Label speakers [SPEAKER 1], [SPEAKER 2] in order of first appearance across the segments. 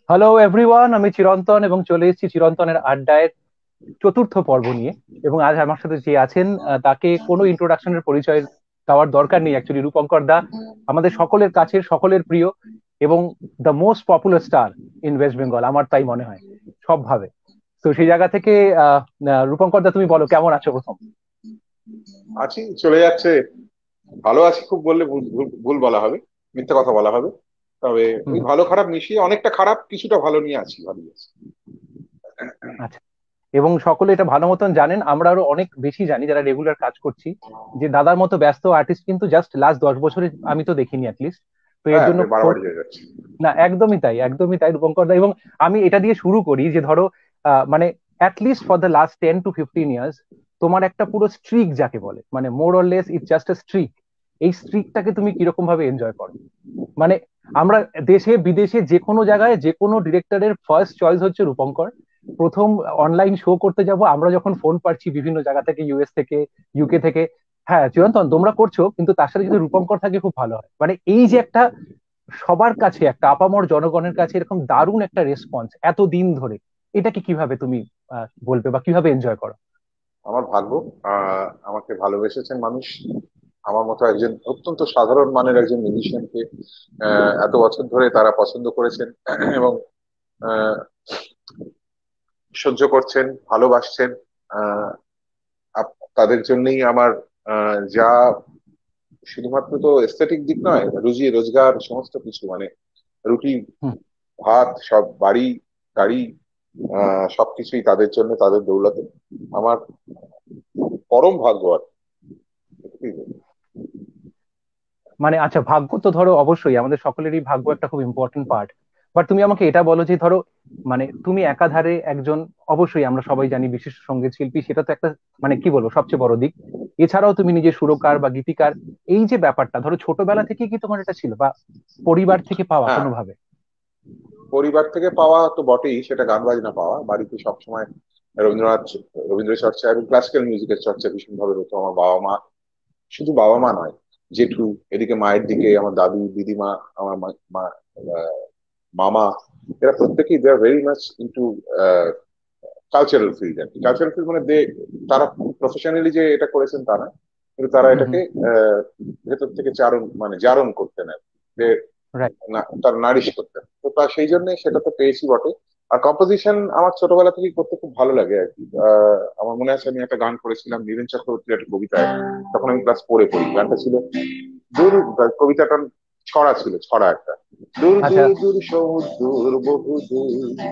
[SPEAKER 1] Hello everyone, আমি চিরন্তন এবং চলে এসেছি চিরন্তনের আড্ডায় চতুর্থ পর্ব নিয়ে। এবং আজ আমার সাথে যে আছেন তাকে কোনো ইন্ট্রোডাকশনের পরিচয় দেওয়ার দরকার নেই। অ্যাকচুয়ালি রূপঙ্কর দা আমাদের সকলের কাছের, সকলের প্রিয় এবং the most popular star in West Bengal, আমার তাই মনে হয় সবভাবে। তো সেই জায়গা থেকে রূপঙ্কর দা, তুমি বলো কেমন আছো প্রথম।
[SPEAKER 2] আছি, চলে যাচ্ছে। ভালো আছি খুব বললে ভুল ভুল ভুল বলা হবে, মিথ্যা কথা বলা হবে। তবে
[SPEAKER 1] হুম
[SPEAKER 2] ওই
[SPEAKER 1] হুম।
[SPEAKER 2] ভালো খারাপ মিশিয়ে অনেকটা খারাপ কিছুটা ভালো নিয়ে আছি, ভালো আছি।
[SPEAKER 1] আচ্ছা। এবং সকলে এটা ভালো মতন জানেন, আমরা আরো অনেক বেশি জানি যারা রেগুলার কাজ করছি, যে দাদার মতো ব্যস্ত আর্টিস্ট কিন্তু জাস্ট লাস্ট 10 বছরে আমি তো দেখিনি অ্যাটলিস্ট। তো এর
[SPEAKER 2] হ্যাঁ,
[SPEAKER 1] জন্য
[SPEAKER 2] বাড়াবাড়ি হয়ে যাচ্ছে।
[SPEAKER 1] না, একদমই তাই, একদমই তাই রূপঙ্কর দা। এবং আমি এটা দিয়ে শুরু করি যে ধরো মানে at least for the last 10 to 15 years তোমার একটা পুরো স্ট্রিক যাকে বলে, মানে more or less it's just a streak. এই স্ট্রিকটাকে তুমি কিরকম ভাবে এনজয় করো? মানে আমরা দেশে বিদেশে যে কোনো জায়গায় যে কোনো ডিরেক্টরের ফার্স্ট চয়েস হচ্ছে রূপঙ্কর। প্রথম অনলাইন শো করতে যাব আমরা যখন ফোন পাচ্ছি বিভিন্ন জায়গা থেকে, ইউএস থেকে, ইউকে থেকে, হ্যাঁ চিরন্তন তোমরা করছো, কিন্তু তার সাথে যদি রূপঙ্কর থাকে খুব ভালো হয়। মানে এই যে একটা সবার কাছে, একটা আপামর জনগণের কাছে এরকম দারুণ একটা রেসপন্স এত দিন ধরে, এটাকে কিভাবে তুমি বলবে বা কিভাবে এনজয় করো?
[SPEAKER 2] আমার ভাগ্য, আমাকে ভালোবেসেছেন মানুষ। আমার মতো একজন অত্যন্ত সাধারণ মানের একজন মিউজিশিয়ানকে এত বছর ধরে তারা পছন্দ করেছেন এবং আহ, সহ্য করছেন, ভালোবাসছেন। আহ, তাদের জন্যই আমার যা শুধুমাত্র তো এস্থেটিক দিক নয়, রুজি রোজগার সমস্ত কিছু, মানে রুটি
[SPEAKER 1] হুম।
[SPEAKER 2] ভাত সব, বাড়ি গাড়ি, সবকিছুই তাদের জন্য, তাদের দৌলতে। আমার পরম ভাগ্য আর কি।
[SPEAKER 1] মানে আচ্ছা, ভাগ্য তো ধরো অবশ্যই আমাদের সকলেরই ভাগ্য একটা খুব ইম্পর্টেন্ট পার্ট। বাট তুমি আমাকে এটা বলো যে ধরো, মানে তুমি একাধারে একজন, অবশ্যই আমরা সবাই জানি বিশিষ্ট সঙ্গীত শিল্পী, সেটা তো একটা মানে কি বলবো সবচেয়ে বড় দিক। এছাড়াও তুমি নিজে সুরকার বা গীতিকার। এই যে ব্যাপারটা ধরো ছোটবেলা থেকে কি তোমার এটা ছিল, বা পরিবার থেকে পাওয়া
[SPEAKER 2] হ্যাঁ,
[SPEAKER 1] কোনোভাবে?
[SPEAKER 2] পরিবার থেকে পাওয়া তো বটেই, সেটা গান বাজনা পাওয়া। বাড়িতে সবসময় রবীন্দ্রনাথ, রবীন্দ্র চর্চা এবং ক্লাসিক্যাল মিউজিকের চর্চা ভীষণ ভাবে হতো। আমার বাবা মা, শুধু বাবা মা নয়, জেঠু, এদিকে মায়ের দিকে আমার দাদু দিদিমা, আমার মামা, এরা প্রত্যেকেই they are very much into cultural field. আর কি কালচারাল ফিল্ড মানে তারা প্রফেশনালি যে এটা করেছেন তা না, কিন্তু তারা
[SPEAKER 1] হুম হুম।
[SPEAKER 2] এটাকে ভেতর থেকে চারণ, মানে জারণ করতেন আর কি। যে
[SPEAKER 1] রাইট।
[SPEAKER 2] তার নারিশ করতেন, তো তা সেই জন্য সেটা তো পেয়েছি বটে। আর কম্পোজিশন আমার ছোটবেলা থেকেই করতে খুব ভালো লাগে আর কি। আমার মনে আছে আমি একটা গান করেছিলাম নীরেন চক্রবর্তীর একটা কবিতায়, তখন আমি ক্লাস 4-এ পড়ি। গানটা ছিল দূর, কবিতাটা ছড়া ছিল, ছড়া একটা। দূর
[SPEAKER 1] আচ্ছা।
[SPEAKER 2] দূর দূর সমুদ্র বহু দূর,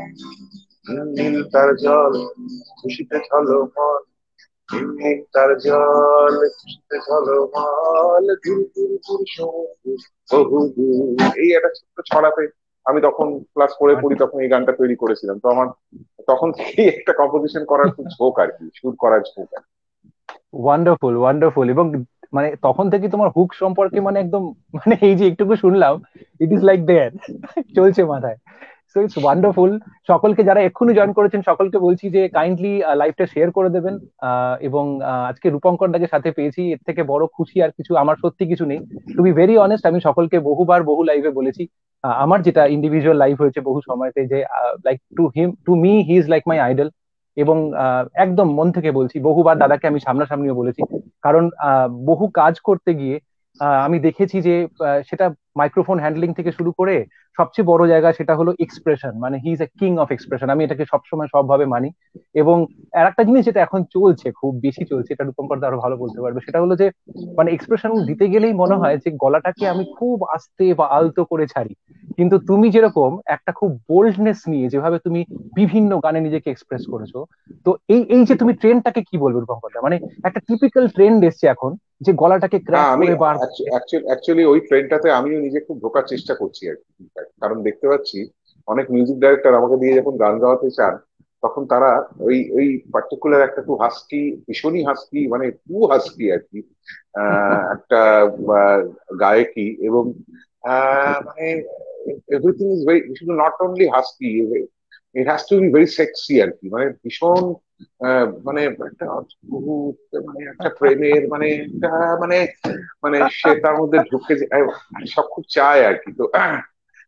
[SPEAKER 2] নীল তার জল খুশিতে ঝলমল, নীল নীল তার জল খুশিতে ঝলমল, দূর দূর দূর সমুদ্র বহু দূর। এই একটা ছোট্ট ছড়াতে আমি তখন ক্লাস 4-এ পড়ি, তখন এই গানটা তৈরি করেছিলাম। তো আমার তখন থেকেই একটা কম্পোজিশন করার খুব ঝোঁক আর কি, সুর করার ঝোঁক আর কি।
[SPEAKER 1] Wonderful, wonderful. এবং মানে তখন থেকে তোমার হুক সম্পর্কে মানে একদম, মানে এই যে একটুকু শুনলাম, ইট ইজ লাইক দেয়ার, চলছে মাথায়। So it's wonderful. সকলকে যারা এক্ষুনি জয়েন করেছেন সকলকে বলছি যে কাইন্ডলি লাইভটা শেয়ার করে দেবেন। এবং আজকে রূপঙ্কর দাকে সাথে পেয়েছি, এর থেকে বড় খুশি আর কিছু আমার সত্যি কিছু নেই। টু বি ভেরি অনেস্ট, আমি সকলকে বহুবার বহু লাইভে বলেছি, আমার যেটা ইন্ডিভিজুয়াল লাইভ হয়েছে বহু সময়তে, যে like to me he is like my idol. এবং একদম মন থেকে বলছি, বহুবার দাদাকে আমি সামনাসামনিও বলেছি। কারণ বহু কাজ করতে গিয়ে আমি দেখেছি যে সেটা মাইক্রোফোন হ্যান্ডলিং থেকে শুরু করে সবচেয়ে বড় জায়গা সেটা হলো এক্সপ্রেশন, মানে he is a king of expression, আমি এটাকে সবসময় সবভাবে মানি। এবং আর একটা জিনিস যেটা এখন চলছে, খুব বেশি চলছে, এটা রূপঙ্কর দা আরো ভালো বলতে পারবে, সেটা হলো যে মানে এক্সপ্রেশন দিতে গেলেই মনে হয় যে গলাটাকে আমি খুব আস্তে বা আলতো করে ছাড়ি। কিন্তু তুমি যেরকম একটা খুব বোল্ডনেস নিয়ে যেভাবে তুমি বিভিন্ন গানে নিজেকে এক্সপ্রেস করেছো, তো এই এই যে তুমি ট্রেন্ডটাকে কি বলবে রূপঙ্কর দা? মানে একটা টিপিক্যাল ট্রেন্ড এসছে এখন, যে গলাটাকে
[SPEAKER 2] হ্যাঁ,
[SPEAKER 1] ক্র্যাক
[SPEAKER 2] আমি
[SPEAKER 1] করে বার।
[SPEAKER 2] অ্যাকচুয়ালি ওই ট্রেনটাতে আমিও নিজে খুব ঢোকার চেষ্টা করছি আর কি। কারণ দেখতে পাচ্ছি অনেক মিউজিক ডাইরেক্টর আমাকে দিয়ে যখন গান গাওয়াতে চান, তখন তারা ওই ওই পার্টিকুলার একটা টু হাস্কি, ভীষণই হাস্কি, মানে টু হাস্কি আর কি, একটা গায়কি। এবং মানে এভরিথিং ইজ ভেরি, শুধু not only husky, it has to be very sexy আর কি। মানে ভীষণ মানে একটা অদ্ভুত, মানে একটা প্রেমের, মানে একটা, মানে মানে সে তার মধ্যে ঢুকে সব খুব চায় আর কি। তো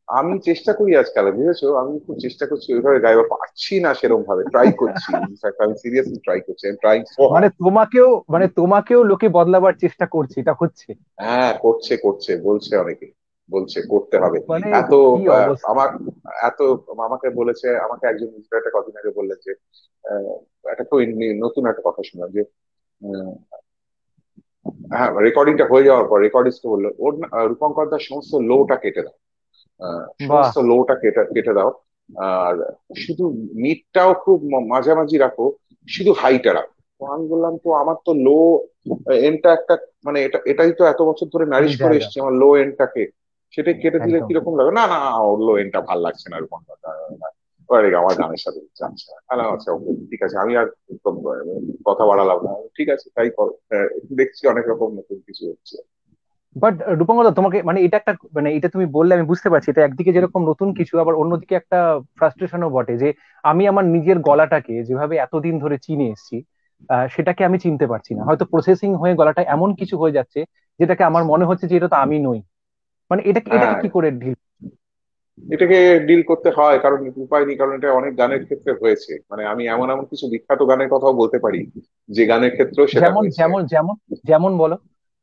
[SPEAKER 2] আমি চেষ্টা করি আজকাল, বুঝেছো, আমি খুব চেষ্টা করছি ওইভাবে গাইবা, পারছি না সেরকম ভাবে, ট্রাই করছি, ইনফ্যাক্ট আমি সিরিয়াসলি ট্রাই করছি, আমি ট্রাইং সো
[SPEAKER 1] মানে
[SPEAKER 2] হার্ড।
[SPEAKER 1] তোমাকেও, মানে তোমাকেও লোকে বদলাবার চেষ্টা করছে, এটা হচ্ছে?
[SPEAKER 2] হ্যাঁ, করছে করছে, বলছে অনেকে, বলছে করতে হবে।
[SPEAKER 1] মানে
[SPEAKER 2] এত
[SPEAKER 1] কি অবস্থা!
[SPEAKER 2] আমার এত আমাকে বলেছে, আমাকে একজন একটা কদিন আগে বললেন যে আহ, একটা খুব নতুন একটা কথা শুনলাম যে উম, হ্যাঁ, রেকর্ডিংটা হয়ে যাওয়ার পর রেকর্ডিস্ট বললো ওর রূপঙ্কর দার সমস্ত লোটা কেটে দাও,
[SPEAKER 1] বাহ!
[SPEAKER 2] সমস্ত লোটা কেটে কেটে দাও, আর শুধু মিডটাও খুব মাঝামাঝি রাখো, শুধু হাইটা রাখো। তো আমি বললাম, তো আমার তো লো এন্ডটা একটা, মানে এটাই তো এত বছর ধরে
[SPEAKER 1] ফুল
[SPEAKER 2] নারিশ করে
[SPEAKER 1] জায়গা।
[SPEAKER 2] এসেছি আমার লো এন্ডটাকে, সেটাই কেটে দিলে
[SPEAKER 1] একদম।
[SPEAKER 2] কিরকম লাগবে? না না, ওর লো এন্ডটা ভাল লাগছে না এরকম কথা। এবারে আমার গানের সাথে যাচ্ছে না। আচ্ছা ওকে, ঠিক আছে, আমি আর কথা বাড়ালাম না, ঠিক আছে তাই করো। দেখছি অনেক রকম নতুন কিছু হচ্ছে।
[SPEAKER 1] বাট রূপঙ্কর, তোমাকে মানে এটা একটা, মানে এটা তুমি বললে আমি বুঝতে পারছি, এটা একদিকে যেরকম নতুন কিছু, আবার অন্যদিকে একটা ফ্রাস্ট্রেশনও বটে, যে আমি আমার নিজের গলাটাকে যেভাবে এতদিন ধরে চিনে এসেছি, সেটাকে আমি চিনতে পারছি না। হয়তো প্রসেসিং হয়ে গলাটা এমন কিছু হয়ে যাচ্ছে যেটাকে আমার মনে হচ্ছে যে এটা তো আমি নই। মানে এটাকে এটাকে
[SPEAKER 2] হ্যাঁ,
[SPEAKER 1] কি করে ডিল?
[SPEAKER 2] এটাকে ডিল করতে হয়, কারণ উপায় নেই, কারণ এটা অনেক গানের ক্ষেত্রে হয়েছে। মানে আমি এমন এমন কিছু বিখ্যাত গানের কথাও বলতে পারি যে গানের ক্ষেত্রেও সেটা
[SPEAKER 1] যেমন
[SPEAKER 2] হয়েছে।
[SPEAKER 1] যেমন যেমন যেমন বলো।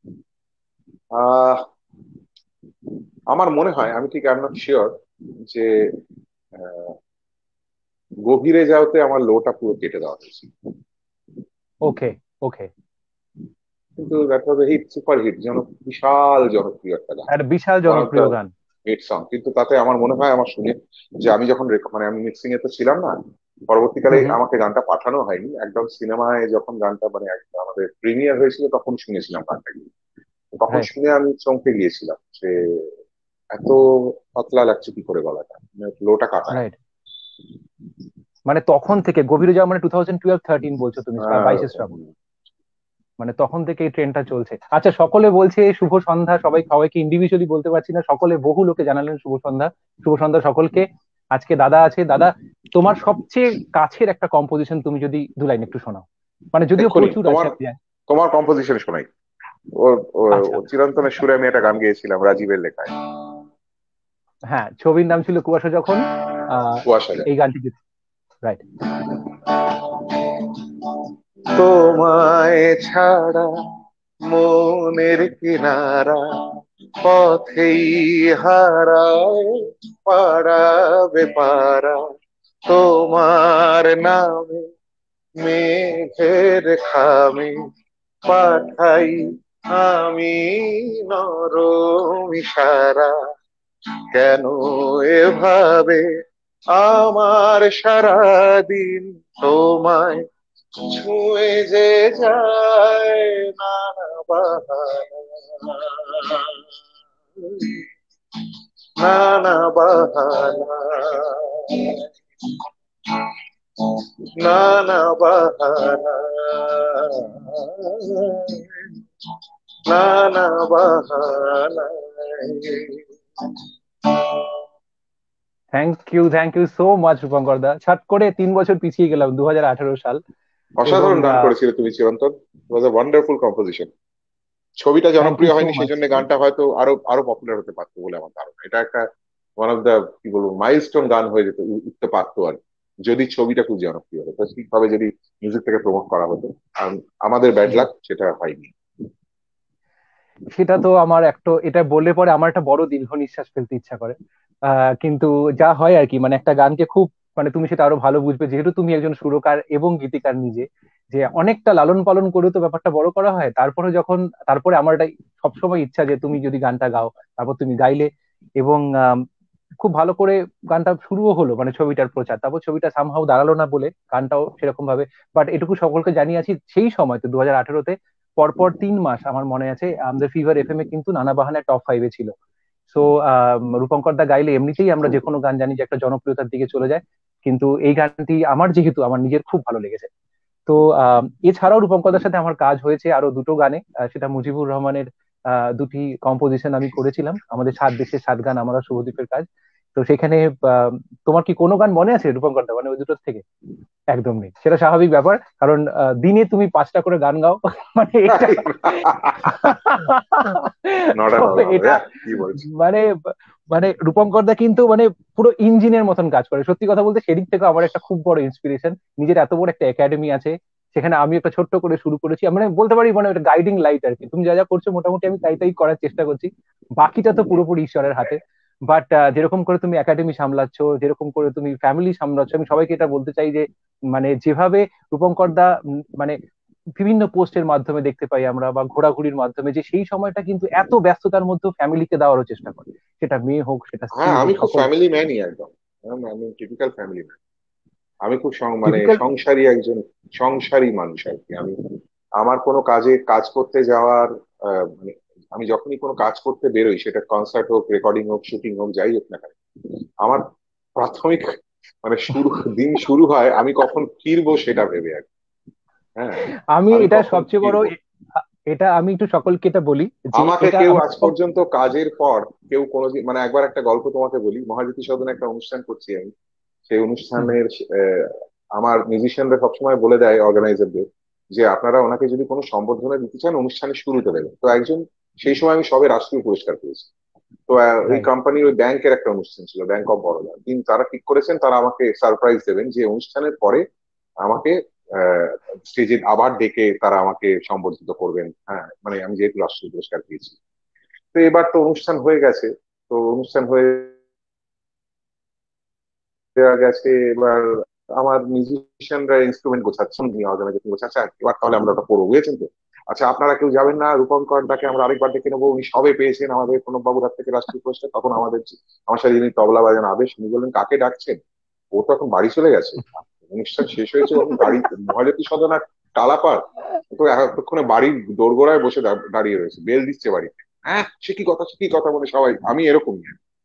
[SPEAKER 2] আহ আমার মনে হয়, আমি ঠিক আই এম নট শিওর, যে আহ, গভীরে যাওতে আমার লোটা পুরো কেটে দেওয়া হয়েছে।
[SPEAKER 1] Okay, okay.
[SPEAKER 2] কিন্তু that was hit, super hit, বিশাল জনপ্রিয় একটা গান,
[SPEAKER 1] একটা বিশাল
[SPEAKER 2] ওয়ান অফ দ্য
[SPEAKER 1] জনপ্রিয় গান।
[SPEAKER 2] Hit song. কিন্তু তাতে আমার মনে হয়, আমার শুনে, যে আমি যখন মানে আমি মিক্সিং এ তো ছিলাম না, পরবর্তীকালে
[SPEAKER 1] হুম, হুম।
[SPEAKER 2] আমাকে গানটা পাঠানো হয়নি, একদম সিনেমায় যখন গানটা মানে আমাদের প্রিমিয়ার হয়েছিল তখন শুনেছিলাম গানটা। তখন
[SPEAKER 1] রাইট,
[SPEAKER 2] শুনে আমি চমকে গিয়েছিলাম যে এত পাতলা লাগছে কি করে গলাটা, মানে লোটা কাটা।
[SPEAKER 1] রাইট। মানে তখন থেকে গভীরে যাওয়া, মানে 2012-13 বলছো তুমি,
[SPEAKER 2] আহ,
[SPEAKER 1] 22 শ্রাবণ। মানে তখন থেকে এই ট্রেনটা চলছে। আচ্ছা, সকলে বলছে শুভ সন্ধ্যা, সবাই সবাইকে ইন্ডিভিজুয়ালি বলতে পারছি না, সকলে বহু লোকে জানালেন শুভ সন্ধ্যা। শুভ সন্ধ্যা সকলকে। আজকে দাদা আছে, দাদা তোমার সবচেয়ে কাছের একটা কম্পোজিশন তুমি যদি দু লাইন একটু শোনাও, মানে যদিও
[SPEAKER 2] এক্ষুনি
[SPEAKER 1] প্রচুর আছে
[SPEAKER 2] তোমার
[SPEAKER 1] আমি জানি।
[SPEAKER 2] তোমার কম্পোজিশন শোনাই। ওর
[SPEAKER 1] আচ্ছা।
[SPEAKER 2] চিরন্তনের সুরে আমি একটা গান গেয়েছিলাম রাজীবের লেখায়,
[SPEAKER 1] হ্যাঁ, ছবির নাম ছিল কুয়াশা যখন।
[SPEAKER 2] কুয়াশা যায়।
[SPEAKER 1] এই গানটি, রাইট।
[SPEAKER 2] তোমায় ছাড়া মনের কিনারা পথেই হারায় পাড়াবে পাড়া, তোমার নামে মেঘের খামে পাঠাই আমি নরম ইশারা, কেন এভাবে আমার সারাদিন তোমায় ছুঁয়ে যে যায় নানা বাহানা, নানা বাহানা, নানা বাহানা, নানা বাহানা।
[SPEAKER 1] Thank you, thank you so much Rupankar da. ছাট করে 3 বছর পিছিয়ে গেলাম, 2018 সাল। এবং
[SPEAKER 2] অসাধারণ গান করেছিলে তুমি চিরন্তন, ওয়াজ এ ওয়ান্ডারফুল কম্পোজিশন। ছবিটা
[SPEAKER 1] থ্যাংক ইউ
[SPEAKER 2] জনপ্রিয়
[SPEAKER 1] সো
[SPEAKER 2] হয়নি সেই
[SPEAKER 1] মাচ।
[SPEAKER 2] জন্য গানটা হয়তো আরো আরো পপুলার হতে পারতো বলে আমার ধারণা। এটা একটা ওয়ান অফ দা, কি বলবো, মাইলস্টোন গান হয়ে যেত, উঠতে পারতো আর কি, যদি ছবিটা খুব জনপ্রিয় হতো, ঠিকভাবে যদি মিউজিক থেকে প্রমোট করা হতো। আর আমাদের ব্যাড লাক, সেটা হয়নি।
[SPEAKER 1] সেটা তো আমার একটু, এটা বললে পরে আমার একটা বড় দীর্ঘ নিঃশ্বাস ফেলতে ইচ্ছা করে। কিন্তু যা হয় আর কি, মানে একটা গানকে খুব, মানে তুমি সেটা আরো ভালো বুঝবে যেহেতু তুমি একজন সুরকার এবং গীতিকার নিজে, যে অনেকটা লালন পালন করে তো ব্যাপারটা বড় করা হয়। তারপরে যখন, তারপরে আমার এটা সবসময় ইচ্ছা যে তুমি যদি গানটা গাও, তারপর তুমি গাইলে, এবং খুব ভালো করে গানটা শুরুও হলো, মানে ছবিটার প্রচার, তারপর ছবিটা সামহাও দাঁড়ালো না বলে গানটাও সেরকম ভাবে। বাট এটুকু সকলকে জানিয়ে আছি, সেই সময় তো 2018-তে পরপর 3 মাস আমার মনে আছে আমাদের ফিভার এফএম এ কিন্তু নানা বাহানায় টপ 5-এ ছিল। সো রূপঙ্কর দা গাইলে এমনিতেই আমরা যে কোনো গান জানি যে একটা জনপ্রিয়তার দিকে চলে যায়। কিন্তু এই গানটি আমার, যেহেতু আমার নিজের খুব ভালো লেগেছে। তো এছাড়াও রূপঙ্করদার সাথে আমার কাজ হয়েছে আরো দুটো গানে। সেটা মুজিবুর রহমানের দুটি কম্পোজিশন আমি করেছিলাম, আমাদের 7 দেশের 7 গান, আমার আর শুভদীপের কাজ। তো সেখানে আহ, তোমার কি কোনো গান মনে আছে রূপঙ্কর দা, মানে ওই দুটোর থেকে? একদম নেই, সেটা স্বাভাবিক ব্যাপার, কারণ দিনে তুমি 5টা করে গান গাও মানে এটা
[SPEAKER 2] নট
[SPEAKER 1] তো
[SPEAKER 2] অ্যাট অল হবে,
[SPEAKER 1] এটা
[SPEAKER 2] কি বলছি।
[SPEAKER 1] মানে মানে রূপঙ্কর দা কিন্তু মানে পুরো ইঞ্জিনের মতন কাজ করে, সত্যি কথা বলতে সেদিক থেকে আমার একটা খুব বড় ইন্সপিরেশন। নিজের এত বড় একটা একাডেমি আছে, সেখানে আমি একটা ছোট্ট করে শুরু করেছি, মানে বলতে পারি মানে একটা গাইডিং লাইট আর কি। তুমি যা যা করছো মোটামুটি আমি তাই তাই করার চেষ্টা করছি, বাকিটা তো পুরোপুরি ঈশ্বরের হাতে। বাট যেরকম করে তুমি একাডেমি সামলাচ্ছ, যেরকম করে তুমি ফ্যামিলি সামলাচ্ছ, আমি সবাইকে এটা বলতে চাই যে মানে যেভাবে রূপঙ্কর দা মানে বিভিন্ন পোস্টের মাধ্যমে দেখতে পাই আমরা, বা ঘোরাঘুরির মাধ্যমে, যে সেই সময়টা কিন্তু এত ব্যস্ততার মধ্যেও ফ্যামিলিকে দেওয়ারও চেষ্টা করে, সেটা মেয়ে হোক সেটা স্ত্রী
[SPEAKER 2] হ্যাঁ,
[SPEAKER 1] হোক
[SPEAKER 2] আমি খুব
[SPEAKER 1] সকল।
[SPEAKER 2] ফ্যামিলি ম্যানই একদম। আমি টিপিক্যাল ফ্যামিলি ম্যান। আমি খুব মানে
[SPEAKER 1] টিপিক্যাল।
[SPEAKER 2] সংসারী একজন, সংসারী মানুষ আর কি আমি। আমার কোনো কাজ করতে যাওয়ার মানে আমি যখনই কোনো কাজ করতে বেরোই, সেটা কনসার্ট হোক, রেকর্ডিং হোক, শুটিং হোক, যাই হোক না কেন, আমার প্রাথমিক মানে দিন শুরু হয় আমি কখন ফিরবো সেটা ভেবে আর কি। হ্যাঁ,
[SPEAKER 1] আমি
[SPEAKER 2] আমি
[SPEAKER 1] এটা
[SPEAKER 2] কখন
[SPEAKER 1] সবচেয়ে বড়
[SPEAKER 2] ফিরবো।
[SPEAKER 1] এটা আমি একটু সকলকে এটা বলি যে
[SPEAKER 2] আমাকে
[SPEAKER 1] এটা
[SPEAKER 2] কেউ
[SPEAKER 1] আমি
[SPEAKER 2] আজ পর্যন্ত কাজের পর কেউ কোনোদিন, মানে একবার একটা গল্প তোমাকে বলি, মহাজ্যোতি সদনে একটা অনুষ্ঠান করছি আমি। সেই
[SPEAKER 1] হুম,
[SPEAKER 2] অনুষ্ঠানের আমার মিউজিশিয়ানরা সবসময় বলে দেয় অর্গানাইজারদের যে আপনারা ওনাকে যদি কোনো সম্বর্ধনা দিতে চান অনুষ্ঠানের শুরুতে দেবেন। তো একজন, সেই সময় আমি সবে রাষ্ট্রীয় পুরস্কার পেয়েছি। তো ওই
[SPEAKER 1] রাইট।
[SPEAKER 2] কোম্পানির ওই ব্যাংকের একটা অনুষ্ঠান ছিল, ব্যাংক অফ বরোদা, তারা ঠিক করেছেন তারা আমাকে সারপ্রাইজ দেবেন, যে অনুষ্ঠানের পরে আমাকে স্টেজে আবার ডেকে তারা আমাকে সম্বর্ধিত করবেন। হ্যাঁ, মানে আমি যেহেতু রাষ্ট্রীয় পুরস্কার পেয়েছি। তো এবার তো অনুষ্ঠান হয়ে গেছে। তো অনুষ্ঠান হয়ে দেওয়া গেছে। এবার আমার মিউজিশিয়ানরা ইনস্ট্রুমেন্ট গোছাচ্ছেন, নিয়ে অর্গানাইজেশন গোছাচ্ছে, আচ্ছা এবার তাহলে আমরা ওটা করবো, বুঝেছেন তো। আচ্ছা আপনারা কেউ যাবেন না, রূপঙ্কর দাকে আমরা আরেকবার ডেকে নেবো, উনি সবে পেয়েছেন আমাদের প্রণব বাবুর হাত থেকে রাষ্ট্রীয় পুরস্কার। তখন আমার সাথে যিনি তবলা বাজান আবেশ, উনি বললেন কাকে ডাকছেন, ও তো এখন বাড়ি চলে গেছে, অনুষ্ঠান শেষ হয়েছে, এখন গাড়ি মহাজ্যোতি সদন আর টালাপার, ও তো এতক্ষণে বাড়ির দোরগোড়ায় বসে দাঁড়িয়ে রয়েছে, বেল দিচ্ছে বাড়িতে। হ্যাঁ, সে কি কথা, সে কি কথা বলে সবাই, আমি এরকম।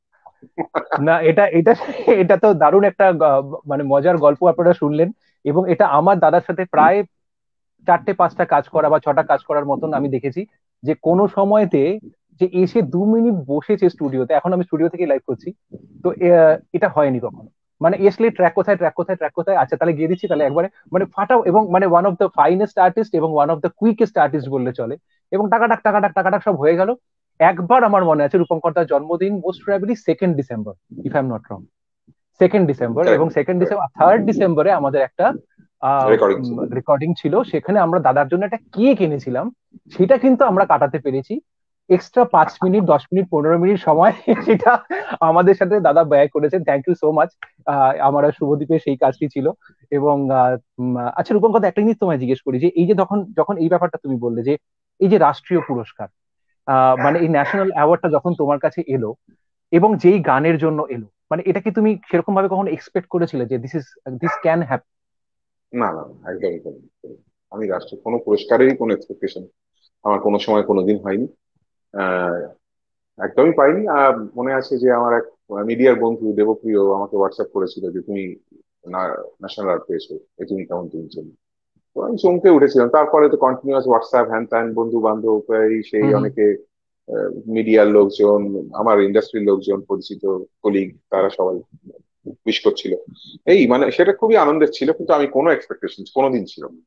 [SPEAKER 1] না, এটা এটা এটা তো দারুণ একটা মানে মজার গল্প আপনারা শুনলেন। এবং এটা আমার দাদার সাথে প্রায় 4টে 5টা কাজ করা বা 6টা কাজ করার মতন আমি দেখেছি, যে কোনো সময়তে যে এসে 2 মিনিট বসেছে স্টুডিওতে, এখন আমি স্টুডিও থেকে লাইভ করছি, তো এটা হয়নি কখনো। মানে এসলে ট্র্যাক কোথায়, ট্র্যাক কোথায়, ট্র্যাক কোথায়, আচ্ছা তাহলে গিয়ে দিচ্ছি, তাহলে একবারে মানে ফাটাও, এবং মানে one of the finest artist এবং one of the quickest artist বললে চলে। এবং টাকাটাক টাকাটাক টাকাটাক সব হয়ে গেল। একবার আমার মনে আছে রূপঙ্কর দার জন্মদিন, most probably 2nd December, if I am not wrong. 2nd December, এবং
[SPEAKER 2] কারেক্ট।
[SPEAKER 1] 2nd ডিসেম্বর 3rd ডিসেম্বরে আমাদের একটা
[SPEAKER 2] রেকর্ডিং ছিল।
[SPEAKER 1] রেকর্ডিং ছিল, সেখানে আমরা দাদার জন্য একটা কেক এনেছিলাম। সেটা কিন্তু আমরা কাটাতে পেরেছি, এক্সট্রা 5 মিনিট 10 মিনিট 15 মিনিট সময় সেটা আমাদের সাথে দাদা ব্যয় করেছেন, থ্যাংক ইউ সো মাচ। আমার আর শুভদীপের সেই কাজটি ছিল। এবং আচ্ছা রূপঙ্কর দা, একটা জিনিস তোমায় জিজ্ঞেস করি, যে এই যে যখন যখন এই ব্যাপারটা তুমি বললে যে এই যে রাষ্ট্রীয় পুরস্কার, মানে এই ন্যাশনাল অ্যাওয়ার্ডটা যখন তোমার কাছে এলো, এবং যেই গানের জন্য এলো, মানে এটা কি তুমি সেরকম ভাবে কখনো এক্সপেক্ট করেছিলে যে দিস ক্যান হ্যাপেন?
[SPEAKER 2] না না না, একদমই করিনি। আমি রাষ্ট্রের কোনো পুরস্কারেরই কোনো এক্সপেকটেশন আমার কোনো সময় কোনোদিন হয়নি। আহ, একদমই পাইনি। আর মনে আছে যে আমার এক মিডিয়ার বন্ধু দেবপ্রিয় আমাকে হোয়াটসঅ্যাপ করেছিল যে তুমি ন্যাশনাল আর্ট পেয়েছো, এ তুমি কেমন, তুমি চলি। তো আমি চমকে উঠেছিলাম। তারপরে তো কন্টিনিউয়াস হোয়াটসঅ্যাপ, হ্যান ত্যান, বন্ধু বান্ধব, এই সেই
[SPEAKER 1] হুম, হুম।
[SPEAKER 2] অনেকে, মিডিয়ার লোকজন, আমার ইন্ডাস্ট্রির লোকজন, পরিচিত কলিগ, তারা সবাই উইশ করছিল। এই মানে সেটা খুবই আনন্দের ছিল, কিন্তু আমি কোনো এক্সপেকটেশন কোনোদিন ছিল না।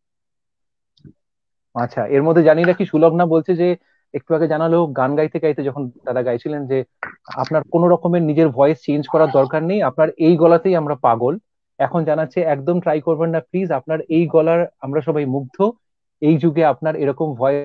[SPEAKER 1] আচ্ছা, এর মধ্যে জানি না কি সুলগ্না বলছে যে একটু আগে জানালো গান গাইতে গাইতে যখন দাদা গাইছিলেন, যে আপনার কোনো রকমের নিজের ভয়েস চেঞ্জ করার দরকার নেই, আপনার এই গলাতেই আমরা পাগল। এখন জানাচ্ছে একদম ট্রাই করবেন না প্লিজ, আপনার এই গলার আমরা সবাই মুগ্ধ। এই যুগে আপনার এরকম ভয়েস,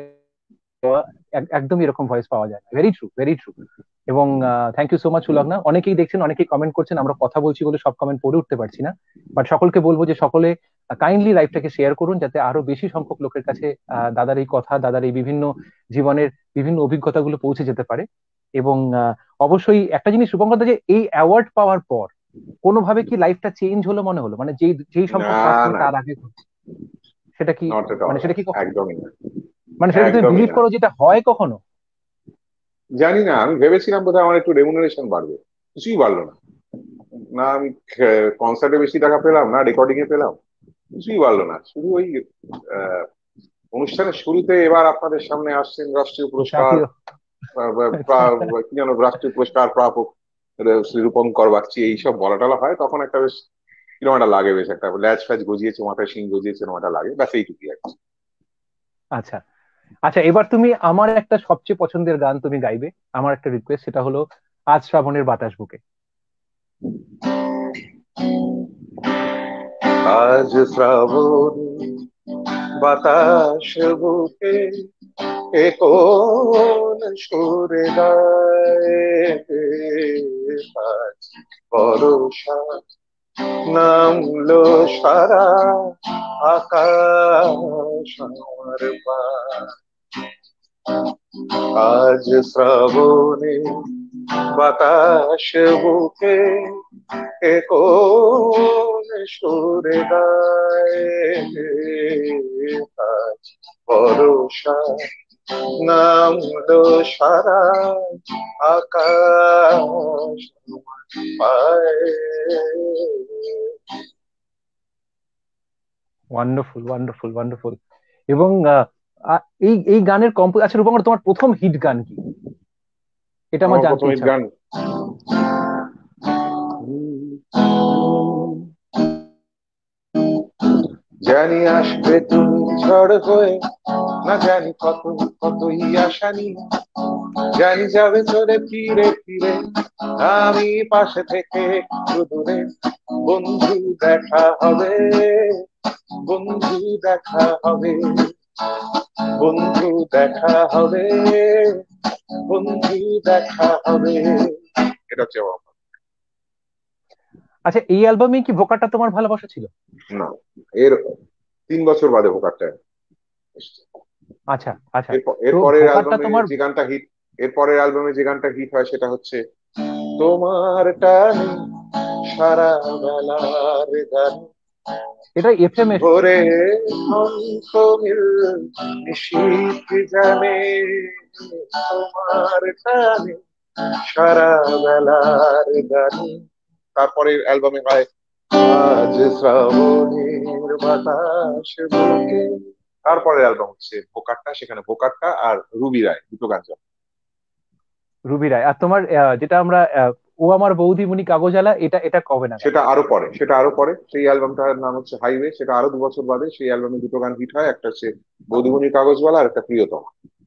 [SPEAKER 1] একদম এরকম ভয়েস পাওয়া যায় না। Very true, very true. এবং thank you so much Sulagna. অনেকেই দেখছেন, অনেকেই কমেন্ট করছেন, আমরা কথা বলছি বলে সব কমেন্ট পড়ে উঠতে পারছি না। বাট সকলকে বলবো যে সকলে কাইন্ডলি লাইভটাকে শেয়ার করুন, যাতে আরো বেশি সংখ্যক লোকের কাছে দাদার এই কথা, দাদার এই বিভিন্ন জীবনের বিভিন্ন অভিজ্ঞতাগুলো পৌঁছে যেতে পারে। এবং অবশ্যই একটা জিনিস শুভঙ্কর দা, যে এই অ্যাওয়ার্ড পাওয়ার পর কোনোভাবে কি লাইফটা চেঞ্জ হলো মনে হলো, মানে যেই যেই সংখ্যক
[SPEAKER 2] না
[SPEAKER 1] কাজ তুমি
[SPEAKER 2] না,
[SPEAKER 1] তার আগে করছো, সেটা কি,
[SPEAKER 2] নট এট
[SPEAKER 1] মানে
[SPEAKER 2] অল,
[SPEAKER 1] সেটা কি
[SPEAKER 2] একদমই না,
[SPEAKER 1] মানে সেটা কি তুমি
[SPEAKER 2] একদমই
[SPEAKER 1] বিলিভ
[SPEAKER 2] না।
[SPEAKER 1] করো যেটা হয় কখনো?
[SPEAKER 2] জানি না, আমি ভেবেছিলাম বোধহয় আমার একটু রেমুনারেশন বাড়বে, কিছুই বাড়লো না। না আমি কনসার্টে বেশি টাকা পেলাম, না রেকর্ডিং এ পেলাম, কিছুই বাড়লো না। শুধু ওই আহ, অনুষ্ঠানের শুরুতে এবার আপনাদের সামনে আসছেন রাষ্ট্রীয় পুরস্কার,
[SPEAKER 1] জাতীয়।
[SPEAKER 2] কি যেন রাষ্ট্রীয় পুরস্কার প্রাপক, রূপঙ্কর বাগচি এইসব বলা টলা হয়, তখন একটা বেশ কিরকম একটা লাগে, বেশ একটা ল্যাজ ফ্যাজ গজিয়েছে, মাথায় শিং গজিয়েছে, এরকম একটা লাগে, ব্যাস এইটুকুই আর কি।
[SPEAKER 1] আচ্ছা আচ্ছা, এবার তুমি আমার একটা সবচেয়ে পছন্দের গান তুমি গাইবে। আমার একটা রিকোয়েস্ট, সেটা হলো আজ শ্রাবণের বাতাস বুকে।
[SPEAKER 2] আজ শ্রাবণ বাতাস বুকে এ কোন সুরে গায়, আজ বর্ষা নামলো সারা আকাশ আমার পায়। আজ শ্রাবণে বাতাস বুকে এ কোন সুরে গায়, আজ বর্ষা নামলো সারা আকাশ পায়।
[SPEAKER 1] Wonderful wonderful wonderful. এবং এই এই গানের আচ্ছা রূপঙ্কর, তোমার প্রথম হিট গান কি? এটা আমার
[SPEAKER 2] আমার
[SPEAKER 1] জানতে
[SPEAKER 2] প্রথম
[SPEAKER 1] ইচ্ছা
[SPEAKER 2] গান,
[SPEAKER 1] করে।
[SPEAKER 2] জানি আসবে তুমি ঝড় হয়ে, না জানি কত কতই আশা নিয়ে, জানি যাবে চলে ফিরে ফিরে, আমি পাশে থেকে একটু দূরে, বন্ধু দেখা হবে, বন্ধু দেখা হবে, বন্ধু দেখা হবে, বন্ধু দেখা হবে। এটা হচ্ছে আমার।
[SPEAKER 1] আচ্ছা, এই অ্যালবামে কি ভোকালটা তোমার ভালোবাসা ছিল?
[SPEAKER 2] না, এর 3 বছর বাদে ভোকারটা এসছে।
[SPEAKER 1] আচ্ছা আচ্ছা। তো
[SPEAKER 2] এরপরের
[SPEAKER 1] ভোকালটা
[SPEAKER 2] অ্যালবামে
[SPEAKER 1] তোমার।
[SPEAKER 2] যে গানটা হিট, এরপরের অ্যালবামে যে গানটা হিট হয় সেটা হচ্ছে তোমার টানে সারা বেলার গান,
[SPEAKER 1] এটা এফএম এসছে।
[SPEAKER 2] ভোরে অঙ্ক মিল নিশীথ জানে, তোমার টানে সারা বেলার গান। তারপরে অ্যালবামে হয় আজ শ্রাবণের বাতাস বুকে। তারপরে অ্যালবাম হচ্ছে ভোকাট্টা, সেখানে ভোকাট্টা আর রুবি রায় দুটো গান জমে।
[SPEAKER 1] রুবি রায়। আর তোমার যেটা আমরা ও আমার বৌদিমণি কাগজালা, এটা এটা কবে নাগাদ?
[SPEAKER 2] সেটা আরো পরে, সেটা আরো পরে, সেই অ্যালবামটার নাম হচ্ছে হাইওয়ে, সেটা আরো 2 বছর বাদে। সেই অ্যালবামে দুটো গান হিট হয়, একটা হচ্ছে বৌদিমণি কাগজওয়ালা আর একটা প্রিয়তম।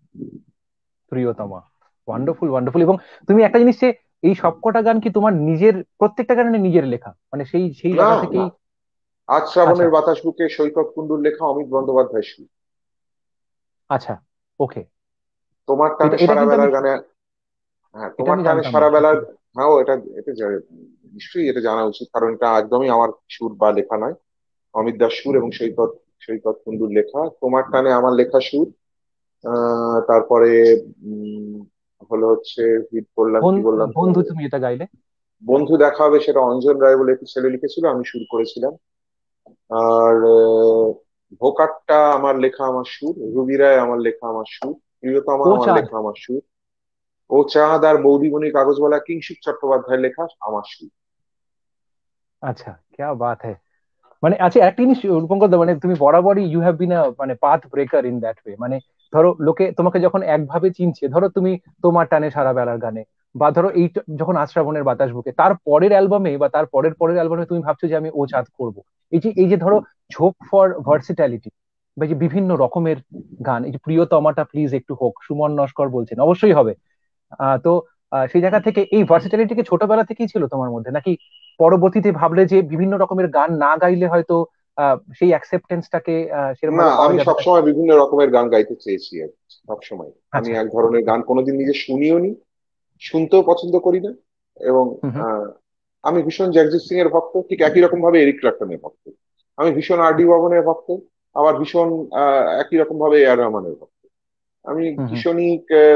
[SPEAKER 1] প্রিয়তমা। Wonderful wonderful. এবং তুমি একটা জিনিস, যে এই সবকটা গান কি তোমার নিজের, প্রত্যেকটা গানে নিজের লেখা, মানে সেই সেই
[SPEAKER 2] না
[SPEAKER 1] জায়গা
[SPEAKER 2] না,
[SPEAKER 1] থেকেই?
[SPEAKER 2] আজ
[SPEAKER 1] আচ্ছা
[SPEAKER 2] শ্রাবণের বাতাস বুকে সৈকত কুণ্ডুর লেখা, অমিত বন্দ্যোপাধ্যায় সুর।
[SPEAKER 1] আচ্ছা। ওকে।
[SPEAKER 2] তোমার
[SPEAKER 1] এটা
[SPEAKER 2] টানে
[SPEAKER 1] এটা
[SPEAKER 2] সারা
[SPEAKER 1] কিন্তু আমি
[SPEAKER 2] বেলার গানে, হ্যাঁ
[SPEAKER 1] এটা
[SPEAKER 2] তোমার
[SPEAKER 1] আমি
[SPEAKER 2] টানে
[SPEAKER 1] জানতাম না।
[SPEAKER 2] সারা বেলার,
[SPEAKER 1] সত্যি।
[SPEAKER 2] হ্যাঁ ও এটা, এটা নিশ্চয়ই এটা জানা উচিত, কারণ এটা একদমই আমার সুর বা লেখা নয়। অমিত দাস সুর এবং সৈকত, সৈকত কুণ্ডুর লেখা। তোমার টানে আমার লেখা সুর। তারপরে উম হলো হচ্ছে হিট করলাম, কি বললাম
[SPEAKER 1] বন্ধু
[SPEAKER 2] তোমাকে,
[SPEAKER 1] তুমি এটা গাইলে।
[SPEAKER 2] বন্ধু দেখা হবে, সেটা অঞ্জন রায় বলে একটি ছেলে লিখেছিল, আমি সুর করেছিলাম। আর ভোকাট্টা আমার লেখা, আমার সুর। রুবি রায় আমার লেখা, আমার সুর। প্রিয়তমা
[SPEAKER 1] ও
[SPEAKER 2] আমার
[SPEAKER 1] চাঁদ।
[SPEAKER 2] লেখা, আমার সুর। ও চাঁদ আর বৌদিমণি কাগজওয়ালা কিংসুক চট্টোপাধ্যায়ের লেখা, আমার সুর।
[SPEAKER 1] আচ্ছা, ক্যা বাত হ্যায়। মানে আচ্ছা, একটা জিনিস রূপঙ্কর দা, মানে তুমি বরাবরই ইউ হ্যাভ বিন আ মানে path breaker in that way. মানে ধরো লোকে তোমাকে যখন একভাবে চিনছে, ধরো তুমি তোমার টানে সারা বেলার গানে, বা ধরো এই যখন আশ্রাবণের বাতাস বুকে, তার পরের অ্যালবামে বা তার পরের পরের অ্যালবামে তুমি ভাবছো যে আমি ও চাঁদ করবো। এই যে ধরো ঝোঁক ফর ভার্সিটালিটি, বা এই যে বিভিন্ন রকমের গান, এই যে প্রিয়তমাটা প্লিজ একটু হোক, সুমন নস্কর বলছেন, অবশ্যই হবে। তো সেই জায়গা থেকে এই ভার্সিটালিটি কি ছোটবেলা থেকেই ছিল তোমার মধ্যে, নাকি পরবর্তীতে ভাবলে যে বিভিন্ন রকমের গান না গাইলে হয়তো সেই অ্যাকসেপ্টেন্সটাকে সেরকম
[SPEAKER 2] না,
[SPEAKER 1] ভাবে পাওয়া
[SPEAKER 2] আমি
[SPEAKER 1] যাবে না?
[SPEAKER 2] সবসময় বিভিন্ন রকমের গান গাইতে চেয়েছি আর কি, সবসময়। আমি
[SPEAKER 1] আচ্ছা।
[SPEAKER 2] এক ধরনের গান কোনোদিন নিজে শুনিও নি, শুনতেও পছন্দ করি না। এবং
[SPEAKER 1] হুম হুম।
[SPEAKER 2] আহ, আমি ভীষণ জগজিৎ সিং এর ভক্ত, ঠিক একই রকম ভাবে এরিক ক্ল্যাপটনের ভক্ত। আমি ভীষণ আর ডি বর্মনের ভক্ত, আবার ভীষণ একই রকম ভাবে এ আর রহমানের ভক্ত। আমি
[SPEAKER 1] হুম হুম।
[SPEAKER 2] ভীষণই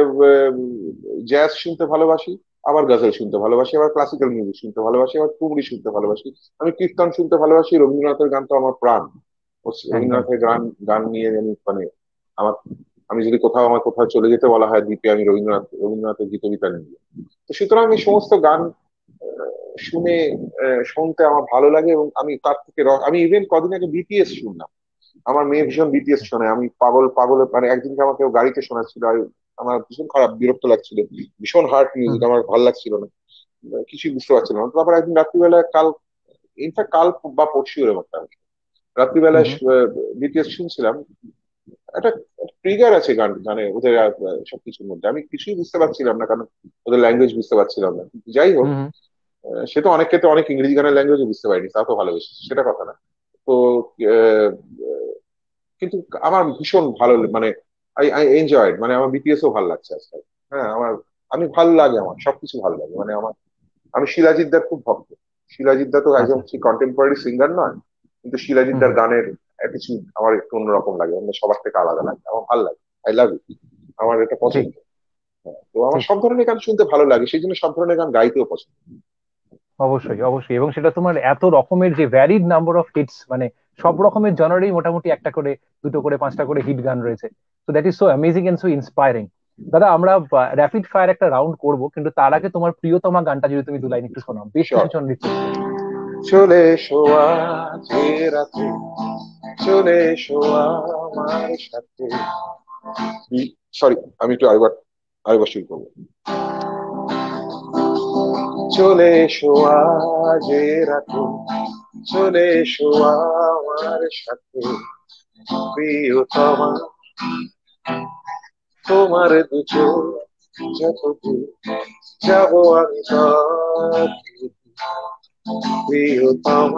[SPEAKER 2] জ্যাজ শুনতে ভালোবাসি, আবার গজল শুনতে ভালোবাসি, আবার ক্লাসিক্যাল মিউজিক শুনতে ভালোবাসি, আবার ঠুমরি শুনতে ভালোবাসি। আমি কীর্তন শুনতে ভালোবাসি, রবীন্দ্রনাথের গান তো আমার প্রাণ।
[SPEAKER 1] একদম।
[SPEAKER 2] রবীন্দ্রনাথের গান, গান নিয়ে আমি মানে আমার, আমি যদি কোথাও, আমার কোথাও চলে যেতে বলা হয় দ্বীপে, আমি রবীন্দ্রনাথের গীতবিতান নিয়ে। তো সুতরাং এই সমস্ত গান শুনে, শুনতে আমার ভালো লাগে। এবং আমি তার থেকে আমি ইভেন কদিন আগে বিটিএস শুনলাম। আমার মেয়ে ভীষণ বিটিএস শোনে, আমি পাগল পাগল, মানে একদিনকে আমাকে ও গাড়িতে শোনাচ্ছিল, আর আমার ভীষণ খারাপ বিরক্ত লাগছিল, ভীষণ হার্ট
[SPEAKER 1] হুম
[SPEAKER 2] মিউজিক,
[SPEAKER 1] হুম।
[SPEAKER 2] আমার ভালো লাগছিল না। কিছুই বুঝতে পারছিলাম না। তারপর একদিন রাত্রিবেলা, ইনফ্যাক্ট কাল বা পরশু এর মধ্যে রাত্রিবেলা
[SPEAKER 1] হুম
[SPEAKER 2] বিটিএস শুনছিলাম। একটা ট্রিগার আছে গানে ওদের সবকিছুর মধ্যে, আমি কিছুই বুঝতে পারছিলাম না, কারণ ওদের ল্যাঙ্গুয়েজ বুঝতে পারছিলাম না। কিন্তু যাই হোক,
[SPEAKER 1] হুম
[SPEAKER 2] সে তো অনেক ক্ষেত্রে অনেক ইংরেজি গানের ল্যাঙ্গুয়েজ বুঝতে পারিনি, তা তো ভালোবেসে, সেটা কথা না। তো আহ, কিন্তু আমার ভীষণ ভালো মানে আই আই এনজয়েড, মানে আমার বিটিএস ও ভালো লাগছে আজকাল। হ্যাঁ, আমি ভালো লাগে, আমার সবকিছু ভালো লাগে, মানে আমার, আমি শিলাজিৎ দার খুব ভক্ত। শিলাজিৎ দা তো একজন
[SPEAKER 1] আচ্ছা
[SPEAKER 2] কন্টেম্পোরারি সিঙ্গার নয়, কিন্তু শিলাজিৎ
[SPEAKER 1] হুম
[SPEAKER 2] দার গানের অ্যাটিচিউড আমার একটু অন্যরকম লাগে, অন্য সবার থেকে আলাদা লাগে, আমার ভালো লাগে। আই লাভ ইট, আমার এটা
[SPEAKER 1] ঠিক
[SPEAKER 2] পছন্দ। হ্যাঁ, তো আমার
[SPEAKER 1] ঠিক
[SPEAKER 2] সব ধরনের গান শুনতে ভালো লাগে, সেই জন্য সব ধরনের গান গাইতেও পছন্দ।
[SPEAKER 1] অবশ্যই অবশ্যই, এবং সেটা তোমার এত রকমের যে ভ্যারিড নাম্বার অফ হিটস, মানে সব রকমের জনারেই মোটামুটি একটা করে দুটো করে পাঁচটা করে হিট গান রয়েছে। তো that is so amazing and so inspiring. দাদা আমরা র্যাপিড ফায়ার একটা রাউন্ড করব, কিন্তু তার আগে তোমার প্রিয়তমা গানটা যদি তুমি দু লাইন একটু শোনাও, বেশ
[SPEAKER 2] শিওর।
[SPEAKER 1] কিছুজন রিকোয়েস্ট করেছে।
[SPEAKER 2] চলে এসো আজ এ রাতে, চলে এসো আমার সাথে। সরি, আমি একটু আরেকবার শুরু করবো। চলে এসো আজ এ রাতে, চলে এসো আমার সাথে, প্রিয়তমা, তোমার দু চোখ যত দূর যাবো আমি তত প্রিয়তমা।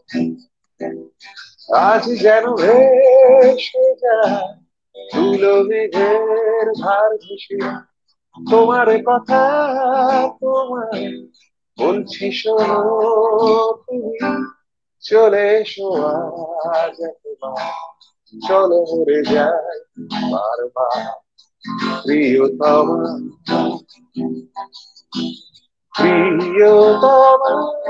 [SPEAKER 2] আজ যেন ভেসে যায় ধুলো মেঘের ভার ঘেঁষে, তোমার কথা তোমার বলছি শোনো তুমি, চলে এসো আজ একবার, চলো মরে যাই বারবার, প্রিয়তমা, প্রিয়তমা।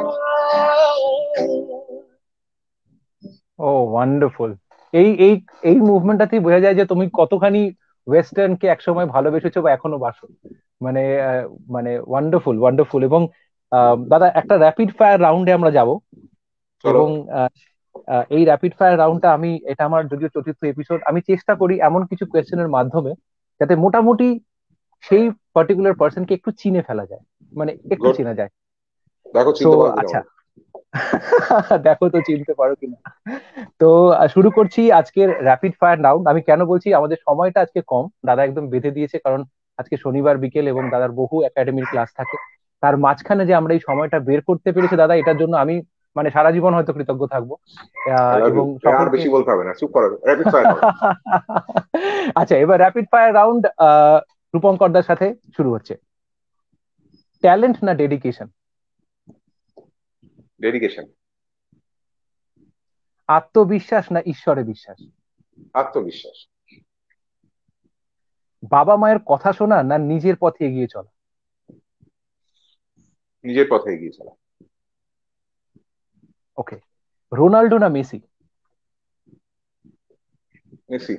[SPEAKER 1] Oh wonderful. এই এই এই মুভমেন্টটাতেই বোঝা যায় যে তুমি কতখানি ওয়েস্টার্ন কে একসময় ভালোবেসেছো বা এখনো বাসো। মানে মানে ওয়ান্ডারফুল ওয়ান্ডারফুল। এবং দাদা একটা র্যাপিড ফায়ার রাউন্ডে আমরা যাব।
[SPEAKER 2] চলো।
[SPEAKER 1] এবং এই র্যাপিড ফায়ার রাউন্ডটা আমি, এটা আমার যদিও চতুর্থ এপিসোড, আমি চেষ্টা করি এমন কিছু কোয়েশ্চেনের মাধ্যমে যাতে মোটামুটি সেই পার্টিকুলার পার্সনকে একটু চিনে ফেলা যায়, মানে একটু
[SPEAKER 2] গুড,
[SPEAKER 1] চেনা যায়।
[SPEAKER 2] দেখো
[SPEAKER 1] তো
[SPEAKER 2] চিনতে পারো কিনা
[SPEAKER 1] আচ্ছা,
[SPEAKER 2] আমাকে।
[SPEAKER 1] দেখো তো চিনতে পারো কিনা। তো শুরু করছি আজকের র্যাপিড ফায়ার রাউন্ড। আমি কেন বলছি আমাদের সময়টা আজকে কম, দাদা একদম বেঁধে দিয়েছে, কারণ আজকে শনিবার বিকেল এবং দাদার বহু একাডেমির ক্লাস থাকে। তার মাঝখানে যে আমরা এই সময়টা বের করতে পেরেছি দাদা, এটার জন্য আমি মানে সারা জীবন হয়তো কৃতজ্ঞ থাকবো।
[SPEAKER 2] I love you.
[SPEAKER 1] এবং
[SPEAKER 2] আর
[SPEAKER 1] সকলকে
[SPEAKER 2] বেশি বলতে হবে না, চুপ করো, র্যাপিড ফায়ার করো।
[SPEAKER 1] আচ্ছা, এবার র্যাপিড ফায়ার রাউন্ড রূপঙ্করদার সাথে শুরু হচ্ছে। ট্যালেন্ট না ডেডিকেশন?
[SPEAKER 2] ডেডিকেশন।
[SPEAKER 1] আত্মবিশ্বাস না ঈশ্বরে বিশ্বাস?
[SPEAKER 2] আত্মবিশ্বাস।
[SPEAKER 1] বাবা মায়ের কথা শোনা না নিজের পথে এগিয়ে চলা?
[SPEAKER 2] নিজের পথে এগিয়ে চলা।
[SPEAKER 1] ওকে। রোনাল্ডো না মেসি?
[SPEAKER 2] মেসি।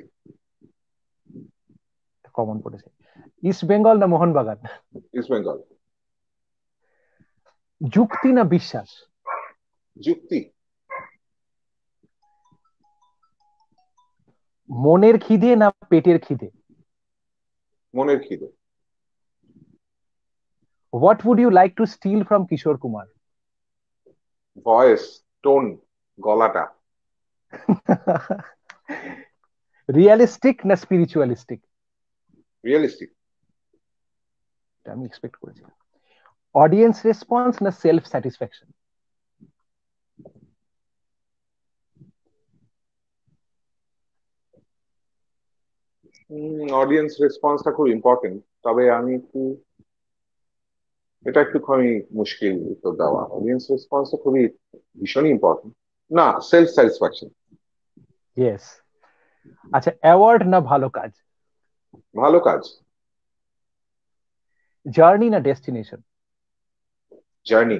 [SPEAKER 1] কমন পড়েছে। ইস্ট বেঙ্গল না মোহনবাগান?
[SPEAKER 2] ইস্ট বেঙ্গল।
[SPEAKER 1] যুক্তি না বিশ্বাস?
[SPEAKER 2] যুক্তি।
[SPEAKER 1] মনের খিদে না পেটের খিদে?
[SPEAKER 2] মনের খিদে।
[SPEAKER 1] What would you like to steal from Kishore Kumar?
[SPEAKER 2] Voice, tone, গলাটা।
[SPEAKER 1] রিয়েলিস্টিক না স্পিরিচুয়ালিস্টিক?
[SPEAKER 2] রিয়েলিস্টিক।
[SPEAKER 1] আমি এক্সপেক্ট করেছিলাম। অডিয়েন্স রেসপন্স না সেলফ স্যাটিসফ্যাকশন?
[SPEAKER 2] অডিয়েন্স রেসপন্সটা খুব ইম্পর্টেন্ট, তবে আমি একটু, এটা একটুখানি মুশকিল উত্তর দেওয়া। অডিয়েন্স রেসপন্সটা খুবই, ভীষণই ইম্পর্টেন্ট। না, সেলফ স্যাটিসফ্যাকশন।
[SPEAKER 1] ইয়েস। আচ্ছা, অ্যাওয়ার্ড না ভালো কাজ?
[SPEAKER 2] ভালো কাজ।
[SPEAKER 1] জার্নি না ডেস্টিনেশন?
[SPEAKER 2] জার্নি।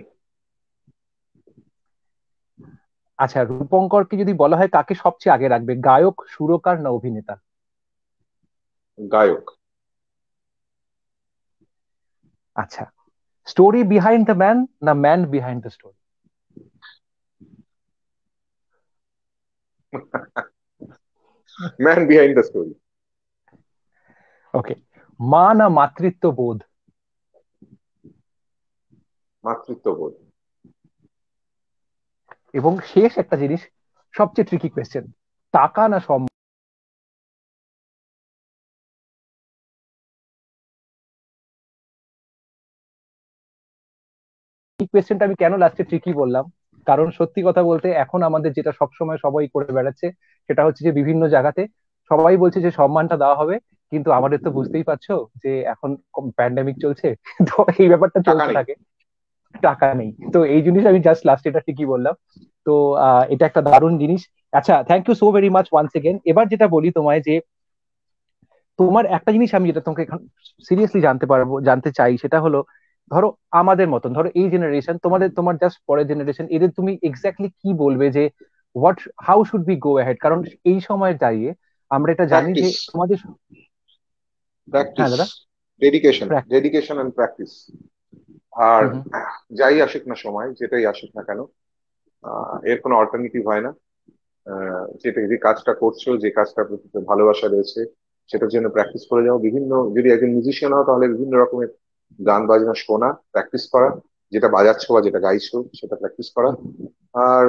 [SPEAKER 1] আচ্ছা, রূপঙ্করকে যদি বলা হয় কাকে সবচেয়ে আগে রাখবে, গায়ক, সুরকার না অভিনেতা?
[SPEAKER 2] গায়ক।
[SPEAKER 1] আচ্ছা, স্টোরি বিহাইন্ড দ্য ম্যান না man behind the story?
[SPEAKER 2] Man behind the story.
[SPEAKER 1] Okay. মা না মাতৃত্ব বোধ?
[SPEAKER 2] মাতৃত্ববোধ।
[SPEAKER 1] এবং শেষ একটা জিনিস, সবচেয়ে ট্রিকি কোয়েশ্চেন, টাকা না সম্মান? এই কোয়েশ্চেনটা আমি কেন লাস্টে ট্রিকি বললাম, কারণ সত্যি কথা বলতে এখন আমাদের যেটা সবসময় সবাই করে বেড়াচ্ছে, সেটা হচ্ছে যে বিভিন্ন জায়গাতে সবাই বলছে যে সম্মানটা দেওয়া হবে, কিন্তু আমাদের তো বুঝতেই পারছো যে এখন প্যান্ডেমিক চলছে, তো এই ব্যাপারটা
[SPEAKER 2] টাকা
[SPEAKER 1] চলতে
[SPEAKER 2] নেই।
[SPEAKER 1] থাকে, টাকা নেই। তো এই জিনিস আমি জাস্ট লাস্ট এটা ঠিকই বললাম। তো এটা একটা দারুণ জিনিস। আচ্ছা, thank you so very much once again. এবার যেটা বলি তোমায়, যে তোমার একটা জিনিস আমি যেটা তোমাকে এখন সিরিয়াসলি জানতে চাই, সেটা হলো, ধরো আমাদের মতন, ধরো এই জেনারেশন, তোমার জাস্ট পরের জেনারেশন, এদের তুমি এক্স্যাক্টলি কি বলবে যে what, how should be go ahead? কারণ এই সময় দাঁড়িয়ে আমরা এটা জানি যে
[SPEAKER 2] প্র্যাকটিস,
[SPEAKER 1] তোমাদের। হ্যাঁ
[SPEAKER 2] প্র্যাকটিস,
[SPEAKER 1] দাদা।
[SPEAKER 2] Dedication,
[SPEAKER 1] practice.
[SPEAKER 2] Dedication and practice. আর
[SPEAKER 1] হুম হুম।
[SPEAKER 2] যাই আসুক না সময়, যেটাই আসুক না কেন, এর কোনো অল্টারনেটিভ হয় না। যেটা যে কাজটা করছো, যে কাজটার প্রতি ভালোবাসা রয়েছে, সেটার জন্য প্র্যাকটিস করে যাও। বিভিন্ন, যদি একজন মিউজিশিয়ান হও তাহলে বিভিন্ন রকমের গান বাজনা শোনা, প্র্যাকটিস করা, যেটা বাজাচ্ছো বা যেটা গাইছো সেটা প্র্যাকটিস করা। আর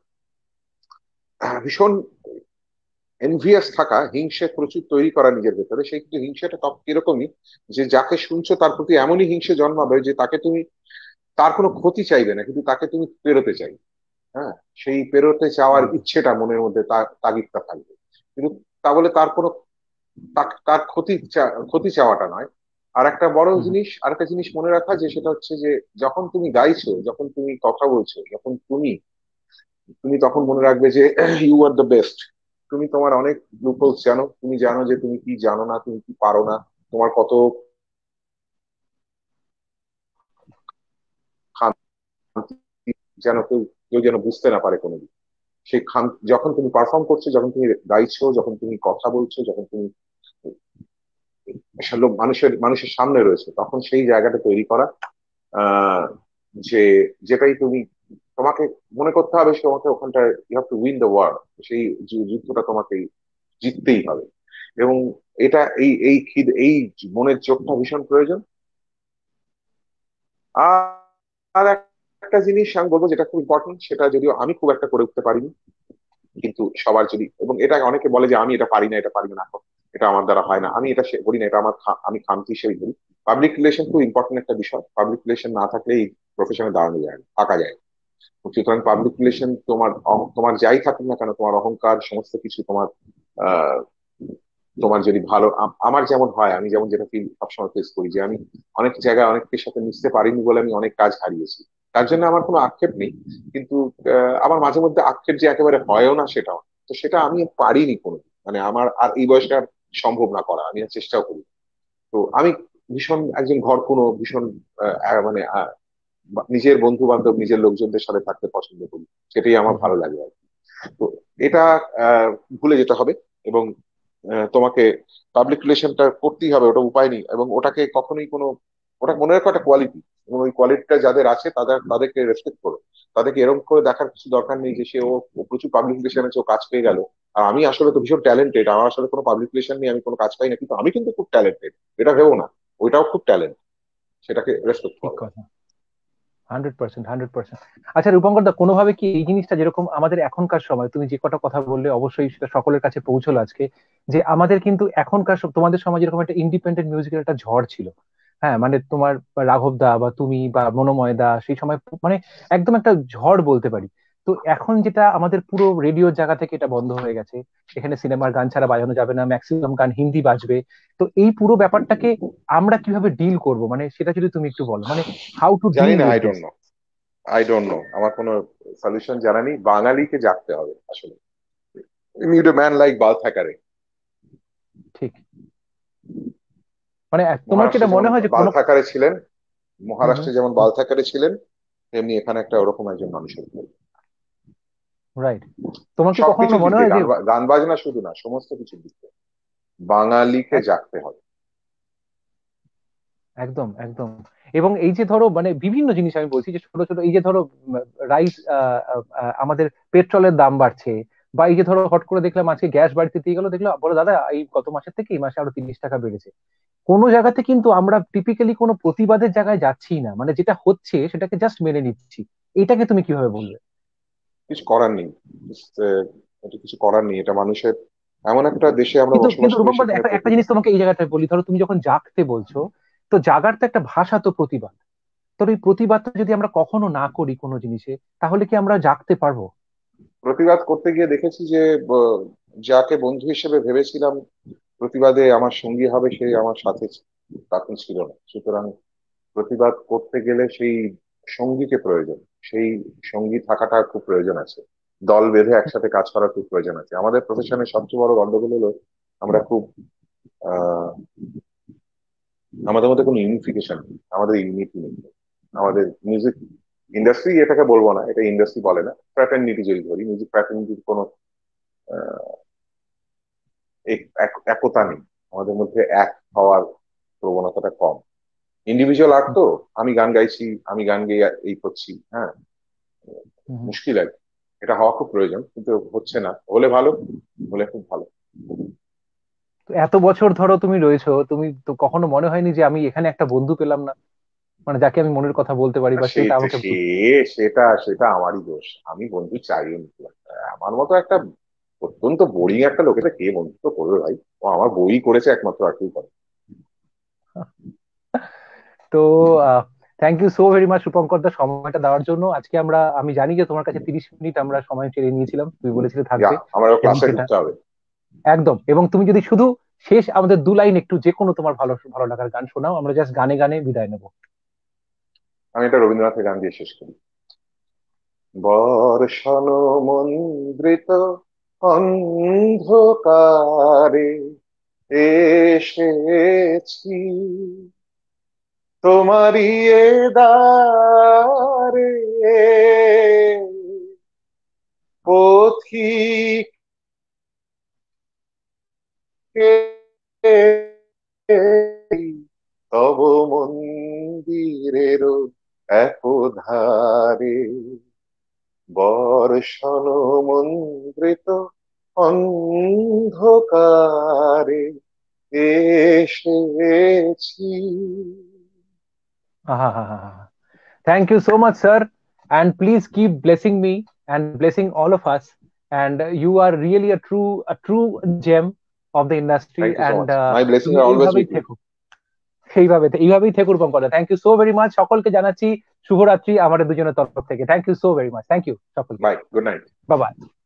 [SPEAKER 2] ভীষণ এনভিয়াস থাকা, হিংসে প্রচুর তৈরি করা নিজের ভেতরে, সেই কিন্তু হিংসাটা এরকমই যে যাকে শুনছো তার প্রতি এমনই হিংসে জন্মাবে যে তাকে তুমি, তার কোনো ক্ষতি চাইবে না, কিন্তু তাকে তুমি পেরোতে চাই। হ্যাঁ, সেই পেরোতে চাওয়ার
[SPEAKER 1] একদম।
[SPEAKER 2] ইচ্ছেটা মনের মধ্যে, তার তাগিদটা থাকবে। কিন্তু তা বলে তার কোনো, তার ক্ষতি চাওয়াটা নয়। আর একটা বড়
[SPEAKER 1] হুম হুম।
[SPEAKER 2] জিনিস, আর একটা জিনিস মনে রাখা, যে সেটা হচ্ছে যে যখন তুমি গাইছো, যখন তুমি কথা বলছো, যখন তুমি তুমি তখন মনে রাখবে যে ইউ আর দ্য বেস্ট। তুমি তোমার অনেক লুপহোলস জানো, তুমি জানো যে তুমি কি জানো না, তুমি কি পারো না, তোমার কত খামতি যেন কেউ কেউ যেন বুঝতে না পারে কোনোদিন। সেই খাম, যখন তুমি পারফর্ম করছো, যখন তুমি গাইছো, যখন তুমি কথা বলছো, যখন তুমি মানুষের মানুষের সামনে রয়েছে, তখন সেই জায়গাটা তৈরি করা, আহ যে যেটাই তুমি, তোমাকে মনে করতে হবে সে তোমাকে ওখানটায়, you have to win the war. সেই যুদ্ধটা তোমাকে জিততেই হবে। এবং এটা এই মনের জোরটা ভীষণ প্রয়োজন। আর আর একটা জিনিস আমি বলবো যেটা খুব ইম্পর্টেন্ট, সেটা যদিও আমি খুব একটা করে উঠতে পারিনি, কিন্তু সবার যদি, এবং এটা অনেকে বলে যে আমি এটা পারি না, এটা পারি না, এটা আমার দ্বারা হয় না, আমি এটা করি না, এটা আমার আমি খামতি হিসেবে করি। পাবলিক রিলেশন খুব ইম্পর্টেন্ট একটা বিষয়। পাবলিক রিলেশন না থাকলে এই প্রফেশনে দাঁড়ানো যায় না, থাকা যায় না। সুতরাং পাবলিক রিলেশন, তোমার যাই থাকুক না কেন, তোমার অহংকার সমস্ত কিছু তোমার, আহ তোমার যদি ভালো, আমার যেমন হয়, আমি যেমন যেটা ফিল সবসময় ফেস করি, যে আমি অনেক জায়গায় অনেকের সাথে মিশতে পারিনি বলে আমি অনেক কাজ হারিয়েছি। তার জন্য আমার কোনো আক্ষেপ নেই, কিন্তু আমার মাঝে মধ্যে আক্ষেপ যে একেবারে হয়ও না সেটাও, তো সেটা আমি পারিনি কোনো, মানে আমার আর এই বয়সটা আর সম্ভব না করা, আমি আর চেষ্টাও করি। তো আমি ভীষণ একজন ঘর কোনো ভীষণ মানে নিজের বন্ধু বান্ধব, নিজের লোকজনদের সাথে থাকতে পছন্দ করি, সেটাই আমার
[SPEAKER 1] হুম হুম।
[SPEAKER 2] ভালো লাগে আর কি। তো এটা ভুলে যেতে হবে। এবং তোমাকে পাবলিক রিলেশনটা করতেই হবে, ওটা উপায় নেই। এবং ওটাকে কখনোই কোনো, ওটা মনে রাখো একটা কোয়ালিটি, এবং ওই কোয়ালিটিটা যাদের আছে তাদেরকে রেসপেক্ট করো। তাদেরকে এরকম করে দেখার কিছু দরকার নেই যে ও প্রচুর পাবলিক রিলেশন আছে, ও কাজ পেয়ে গেল, আর আমি আসলে তো ভীষণ ট্যালেন্টেড, আমার আসলে কোনো পাবলিক রিলেশন নেই, আমি কোনো কাজ পাই না, কিন্তু আমি কিন্তু খুব ট্যালেন্টেড, এটা ভেবো না। ওইটাও খুব ট্যালেন্ট, সেটাকে রেসপেক্ট
[SPEAKER 1] ঠিক
[SPEAKER 2] করো।
[SPEAKER 1] কথা। 100%, 100%। আচ্ছা রূপঙ্কর দা, কোনোভাবে কি এই জিনিসটা, যেরকম আমাদের এখনকার সময় তুমি যে কটা কথা বললে, অবশ্যই সেটা সকলের কাছে পৌঁছলো আজকে, যে আমাদের কিন্তু এখনকার তোমাদের সমাজে এরকম একটা ইন্ডিপেন্ডেন্ট মিউজিকের একটা ঝড় ছিল। হ্যাঁ, মানে তোমার রাঘব দা বা তুমি বা মনোময় দা সেই সময় মানে একদম একটা ঝড় বলতে পারি। তো এখন যেটা আমাদের পুরো রেডিওর জায়গা থেকে এটা বন্ধ হয়ে গেছে, এখানে সিনেমার গান ছাড়া বাজানো যাবে না, ম্যাক্সিমাম গান হিন্দি বাজবে। তো এই পুরো ব্যাপারটাকে আমরা কিভাবে ডিল করব, মানে সেটা যদি তুমি একটু বলো, মানে হাউ টু
[SPEAKER 2] জানি
[SPEAKER 1] ডিল
[SPEAKER 2] না,
[SPEAKER 1] with
[SPEAKER 2] I
[SPEAKER 1] this.
[SPEAKER 2] Don't know, I don't know, আমার কোনো সলিউশন জানা নেই। বাঙালিকে জাগতে হবে আসলে। Need a man like Bal Thackeray.
[SPEAKER 1] ঠিক। মানে তোমার কি
[SPEAKER 2] মহারাষ্ট্রে
[SPEAKER 1] এটা
[SPEAKER 2] যেমন
[SPEAKER 1] মনে হয় যে
[SPEAKER 2] বাল
[SPEAKER 1] কোনো।
[SPEAKER 2] থ্যাকারে ছিলেন,
[SPEAKER 1] হুম হুম।
[SPEAKER 2] মহারাষ্ট্রে যেমন বাল থ্যাকারে ছিলেন, তেমনি এখানে একটা ওরকম একজন মানুষের প্রয়োজন।
[SPEAKER 1] রাইট। তোমার কি কখনো
[SPEAKER 2] সবকিছুর দিক
[SPEAKER 1] মনে
[SPEAKER 2] দিয়ে,
[SPEAKER 1] হয় যে।
[SPEAKER 2] গান বাজনা শুধু না, সমস্ত কিছুর দিক দিয়ে বাঙালিকে
[SPEAKER 1] এক-
[SPEAKER 2] জাগতে হবে।
[SPEAKER 1] একদম একদম। এবং এই যে ধরো মানে বিভিন্ন জিনিস আমি বলছি, যে ছোট ছোট এই যে ধরো রাইস, আমাদের পেট্রোলের দাম বাড়ছে, বা এই যে ধরো হট করে দেখলাম আজকে গ্যাস বাড়িতে দিয়ে গেলো, দেখলাম বলো দাদা এই গত মাসের থেকে এই মাসে আরো 30 টাকা বেড়েছে। কোনো জায়গাতে কিন্তু আমরা টিপিক্যালি কোনো প্রতিবাদের জায়গায় যাচ্ছি না, মানে যেটা হচ্ছে সেটাকে জাস্ট মেনে নিচ্ছি। এটাকে তুমি কিভাবে বলবে?
[SPEAKER 2] কিছু করার নেই। এটা কিছু করার নেই, এটা মানুষের, এমন একটা দেশে আমরা
[SPEAKER 1] কিন্তু
[SPEAKER 2] বসবাস
[SPEAKER 1] কিন্তু
[SPEAKER 2] করি
[SPEAKER 1] রূপম
[SPEAKER 2] সেখানে
[SPEAKER 1] একটা একটা
[SPEAKER 2] প্রতিভা।
[SPEAKER 1] জিনিস তোমাকে এই জায়গাটায় বলি, ধরো তুমি যখন জাগতে বলছো, তো জাগার তো একটা ভাষা, তো প্রতিবাদ। তো এই প্রতিবাদটা যদি আমরা কখনো না করি কোনো জিনিসে, তাহলে কি আমরা জাগতে পারবো?
[SPEAKER 2] প্রতিবাদ করতে গিয়ে দেখেছি যে যাকে বন্ধু হিসেবে ভেবেছিলাম প্রতিবাদে আমার সঙ্গী হবে, সে আমার সাথে তখন ছিল না। সুতরাং প্রতিবাদ করতে গেলে সেই সঙ্গীকে প্রয়োজন, সেই সঙ্গী থাকাটা খুব প্রয়োজন আছে। দল বেঁধে একসাথে কাজ করার খুব প্রয়োজন আছে। আমাদের প্রফেশনের সবচেয়ে বড় গন্ডগোল হলো আমরা খুব আহ আমাদের মধ্যে কোনো ইউনিফিকেশন নেই, আমাদের ইউনিটি নেই। আমাদের মিউজিক ইন্ডাস্ট্রি, এটাকে বলবো না, এটা ইন্ডাস্ট্রি বলে না, ফ্র্যাটার্নিটি যদি ধরি, মিউজিক ফ্র্যাটার্নিটির কোনো আহ, একতা নেই। আমাদের মধ্যে এক হওয়ার প্রবণতাটা কম। ইন্ডিভিজুয়াল আর্ট তো, আমি গান গাইছি, আমি গান গেয়ে এই করছি, হ্যাঁ,
[SPEAKER 1] হুম।
[SPEAKER 2] মুশকিল আর কি। এটা হওয়া খুব প্রয়োজন, কিন্তু হচ্ছে না। হলে ভালো, হলে খুব ভালো।
[SPEAKER 1] তো এত বছর ধরো তুমি রয়েছো, তুমি তো কখনো মনে হয়নি যে আমি এখানে একটা বন্ধু পেলাম না, মানে যাকে আমি মনের কথা বলতে পারি
[SPEAKER 2] আর
[SPEAKER 1] বা
[SPEAKER 2] সে
[SPEAKER 1] সেটা আমাকে
[SPEAKER 2] সে সেটা সেটা আমারই দোষ। আমি বন্ধু চাইও নি। আমার মতো একটা অত্যন্ত বোরিং একটা লোকেতে কে বন্ধুত্ব করবে ভাই? ও আমার বই করেছে একমাত্র, আর কেউ করে।
[SPEAKER 1] তো thank you so very much Rupankar da, সময়টা দেওয়ার জন্য। আজকে আমি জানি যে তোমার কাছে 30 মিনিট আমরা সময় চেয়ে নিয়েছিলাম, তুমি বলেছিলে
[SPEAKER 2] যা,
[SPEAKER 1] থাকবে।
[SPEAKER 2] আমারও
[SPEAKER 1] এবং
[SPEAKER 2] ক্লাসে
[SPEAKER 1] সেটা
[SPEAKER 2] ঢুকতে হবে।
[SPEAKER 1] একদম, এবং তুমি যদি শুধু শেষ আমাদের 2 লাইন একটু যে কোনো তোমার ভালো ভালো লাগার গান শোনাও, আমরা জাস্ট গানে গানে বিদায় নেবো।
[SPEAKER 2] আমি এটা রবীন্দ্রনাথের গান দিয়ে শেষ করি। বর্ষণ মন্দ্রিত অন্ধকারে এসেছি তোমারই এ দ্বারে, পথিকে তব মন্দিরের একধারে, বর্ষণ মন্দ্রিত অন্ধকারে এসেছি।
[SPEAKER 1] Thank you so much, sir. And please keep blessing me and blessing all of us. And you are really a true gem of the industry.
[SPEAKER 2] Thank you so
[SPEAKER 1] And
[SPEAKER 2] much, my blessing
[SPEAKER 1] তুমি
[SPEAKER 2] আর always
[SPEAKER 1] এইভাবেই
[SPEAKER 2] with you.
[SPEAKER 1] থেকো, এইভাবেই থেকো রূপম কথা। Thank you so very much, সকলকে জানাচ্ছি শুভরাত্রি আমাদের দুজনের তরফ থেকে। Thank you so very much, thank you সকলকে।
[SPEAKER 2] Bye, good night.
[SPEAKER 1] Bye by.